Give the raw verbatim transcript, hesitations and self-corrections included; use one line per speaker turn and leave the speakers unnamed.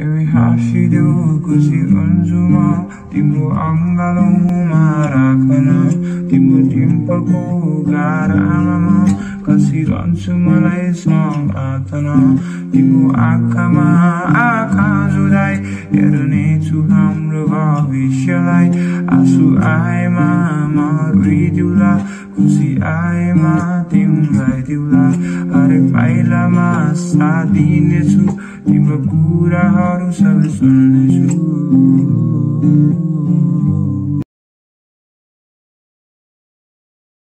तिमी हाँसिदेऊ खुसी हुन्छु म तिम्रो अङ्गालोमा राखन तिम्रो डिम्पलको गारामा म कसिरहन्छु मलाई समातन तिम्रो आँखामा आँखा जुदाई हेर्नेछु हाम्रो भविष्यलाई आँसु आएमा म रोइदिउँला खुसी आएमा तिमीलाई दिउँला हरेक पाइलामा साथ दिनेछु तिम्रो कुराहरू सबै सुन्नेछु